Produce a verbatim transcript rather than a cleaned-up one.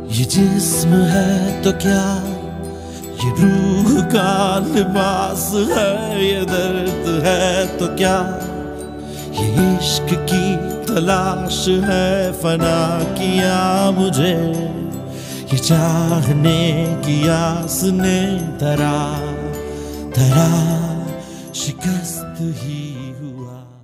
ये जिस्म है तो क्या, ये रूह का लिबास है, ये दर्द है तो क्या, ये इश्क की तलाश है, फना किया मुझे ये चाहने की आस ने, तरा तरा शिकस्त ही हुआ।